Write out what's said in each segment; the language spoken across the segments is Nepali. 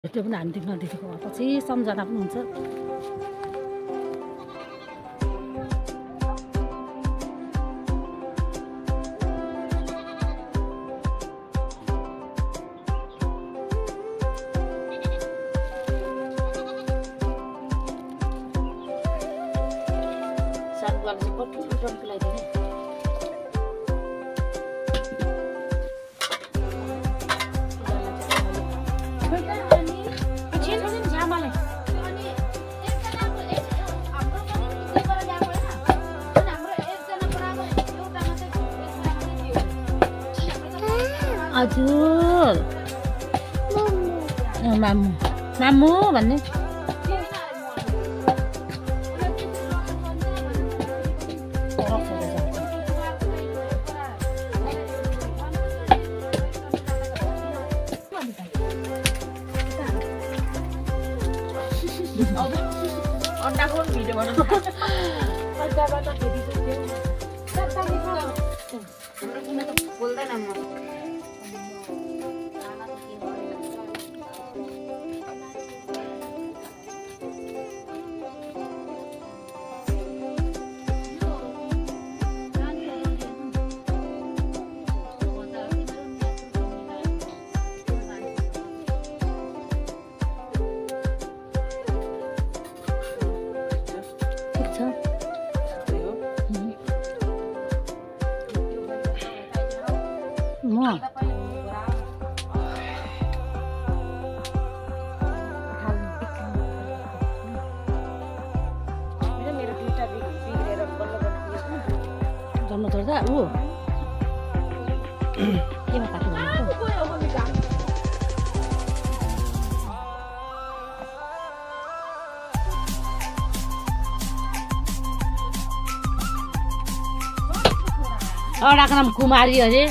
त्यो पनि हामी नदेखेको पछि सम्झना पनि हुन्छ। हजुर मामु मामु भन्ने अन्डाको भिडियो बनाउनु अन्डाबाट फेरि बोल्दैन म जन्म तोड्दा ऊ केमा काट्नु भनेको अडाको नाम कुमारी अरे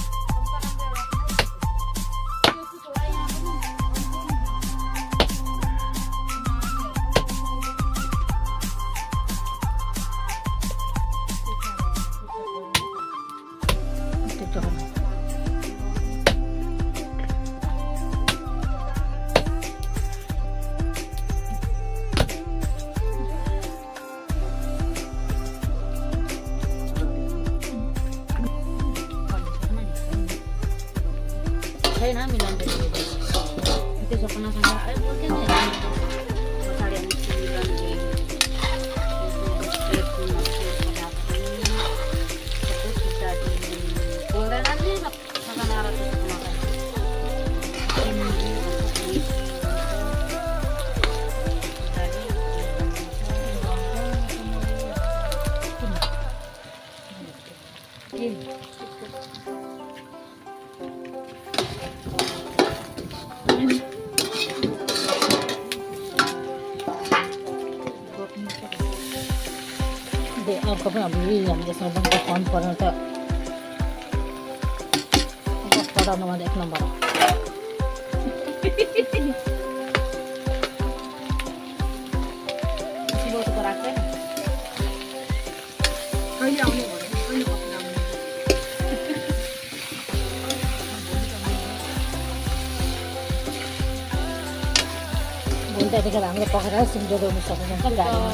छैन मिलाउनु त्यसो पनि अर्को पनि अब हामीले यसमा पनि फर्म पर्नु त पढाउनुमा एक नम्बर भोलि त्यतिखेर हामीले पकाएर सिमजो गर्नु सक्नुहुन्छ गाडीमा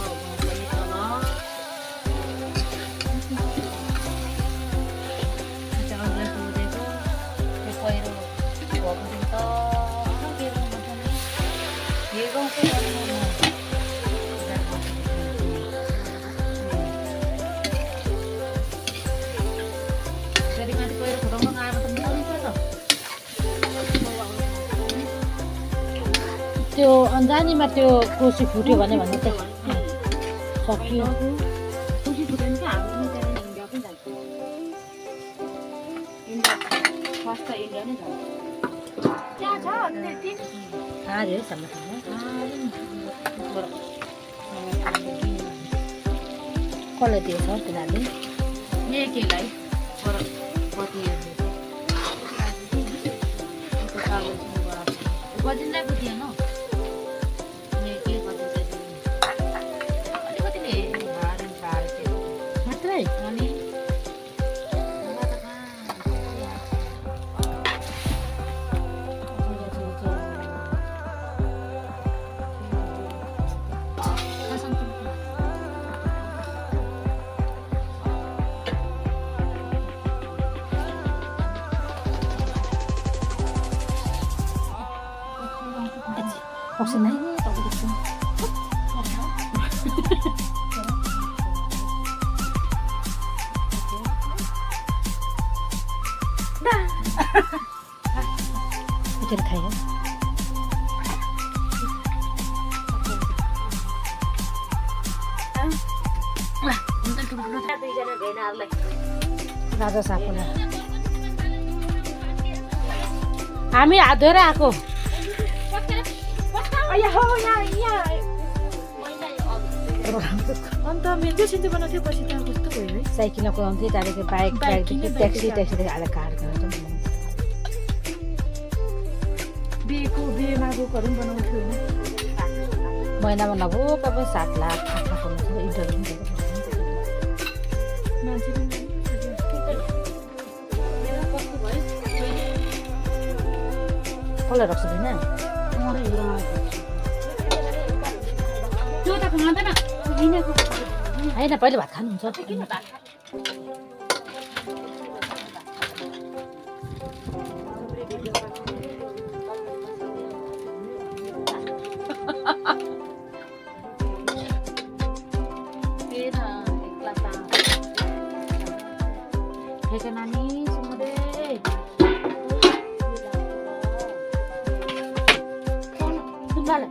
त्यो अन्जानीमा त्यो कोसी फुट्यो भने भन्नु त सकियो कोसी फुट्यो भने चाहिँ हाम्रो इन्डिया पनि जान्छ इन्डिया फर्स्ट त इन्डिया नै जान्छ त्यहाँ छ त्यति अरे सम्म कसले दिएछ तिनीहरूले केलाई बजिँदै बुझिएन अलिकति मात्रै अनि कसै नै तपाईको Kita kaya. राजा सापुला हामी हात धोएर आएको अन्त मेरो सिन्तो बनाउँथ्यो पछि त कस्तो भयो है साइकलको आउँथ्यो त्यहाँदेखि बाइक ट्याक्सीदेखि आएर कार गर्छ बिहेको बिहेमा गएको बनाउँथ्यो होइन महिनामा नभो तपाईँ 7 लाख 8 लाख हुन्छ इन्टरभ्यू मान्छे कसलाई राख्छ होइन त्यो त खाँदैन होइन पहिले भात खानुहुन्छ किन भात नानी सुमदे सुन्दाले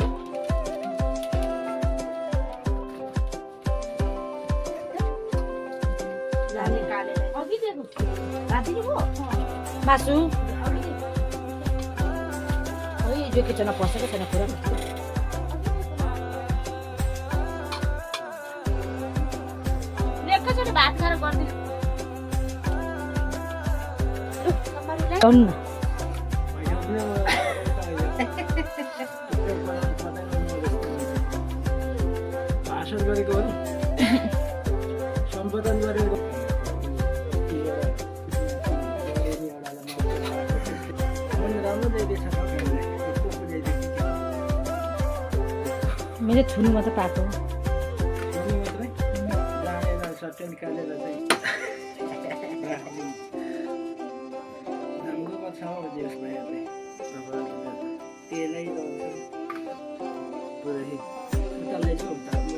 मासु जो किचनमा पसेको छैन कुरा एकैचोटि भात खाएर गरिदिनु भाषण गरेको हो सम्बोधन गरेको मैले छुनु मात्र पाएको सट्टै निकालेर चाहिँ राम्रोमा छ देश भइहाल्ने त्यसलाई पुरै उताले चाहिँ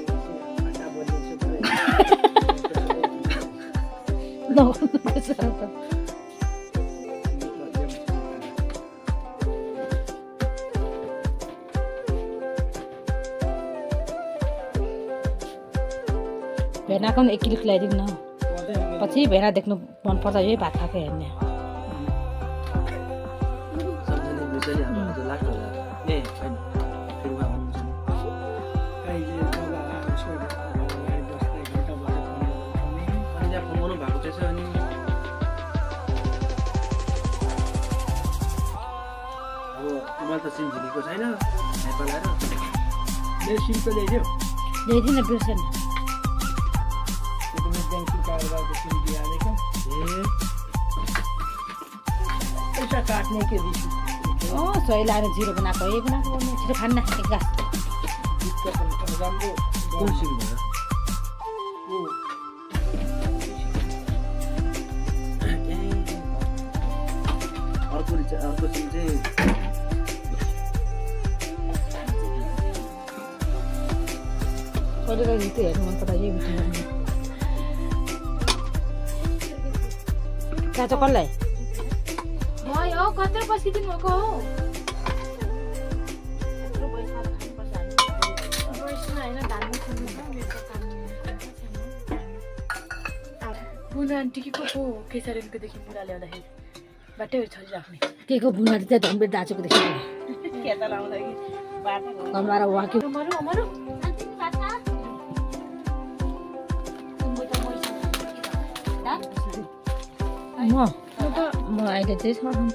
भेनाको पनि 1 किलो खिलाइदिउँ न पछि भेना देख्नु मनपर्छ यही भात खाएको हेर्ने सिन्झिनीको छैन नेपाल आएर सिमको ल्याइदियो ल्याइदिन बिर्सेन ब्याङ्किङ कारोबारको सिम दिइहालेको पैसा काट्ने के दिस सही लाएर 0 बनाएको यही बनाएको छिटो खान्न एक गास राम्रो कुन सिम भयो अर्को सिम चाहिँ कहिले कहिले त्यो हेर्नु मनपर्छ यही भिडियो चाचा कसलाई भयो कत्रो बसिदिनु भएको हो बुना आन्टीको को केसरीकोदेखि बुढा ल्याउँदाखेरि बाटै छोरी राख्ने के को बुना चाहिँ धनबेर दाजुको देखि खेता लाउँदाखेरि बाटो कमरा वाक्यो अमरु अमरु म अहिले चाहिँ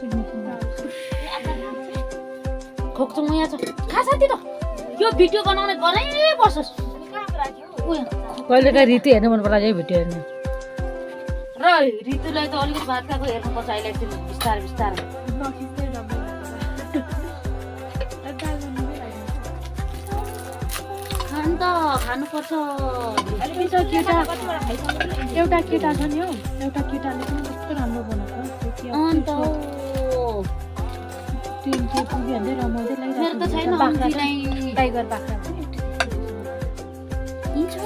खोक्छु म यहाँ छ खा साथी त यो भिडियो बनाउने बनाइ बसोस् कहिले काहीँ ऋतु हेर्नु मनपर्छ यही भिडियो हेर्नु र ऋतुलाई त अलिकति भात खाएको हेर्नुपर्छ अहिले बिस्तारै बिस्तारै खानु त खानुपर्छ एउटा केटा छ नि हौ एउटा केटाले पनि कस्तो राम्रो बनाएको अन्त टिम के पुगिहाल्दै रमाउँदै त छैन बाख्रा अन्तिमै टाइगर बाख्रा भने यी छ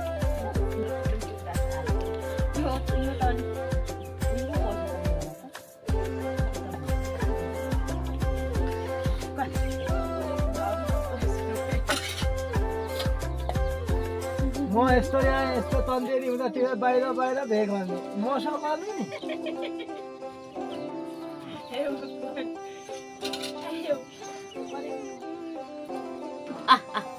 म यस्तो यहाँ यस्तो तन्देरी हुँदा त्यो बाहिर बाहिर भेग भन्नु मसँग मार्नु नि आ